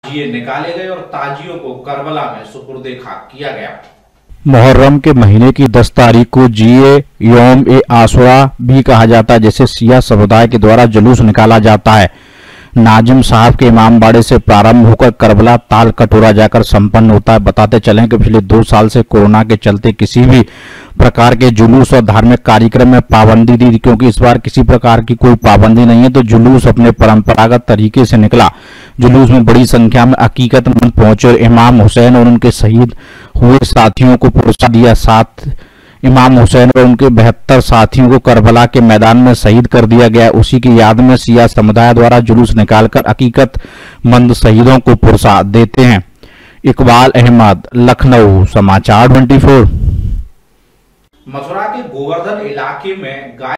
ताजिए निकाले गए और ताजियों को करबला में सुपुर्दे खाक किया गया। मुहर्रम के महीने की 10 तारीख को जिए यौम ए आशुरा भी कहा जाता है, जिसे शिया समुदाय के द्वारा जुलूस निकाला जाता है। नाजिम साहब के इमामबाड़े से प्रारंभ होकर करबला ताल कटोरा जाकर संपन्न होता है। बताते चलें कि पिछले 2 साल से कोरोना के चलते किसी भी प्रकार के जुलूस और धार्मिक कार्यक्रम में पाबंदी थी, क्योंकि इस बार किसी प्रकार की कोई पाबंदी नहीं है, तो जुलूस अपने परंपरागत तरीके से निकला। जुलूस में बड़ी संख्या में अकीकतमंद पहुंचे और इमाम हुसैन और उनके शहीद हुए साथियों को पुरस्कार दिया। साथ इमाम हुसैन और उनके 72 साथियों को करबला के मैदान में शहीद कर दिया गया। उसी की याद में शिया समुदाय द्वारा जुलूस निकालकर अकीकतमंद शहीदों को पुरस्कार देते हैं। इकबाल अहमद, लखनऊ, समाचार 24। मथुरा के गोवर्धन इलाके में गाय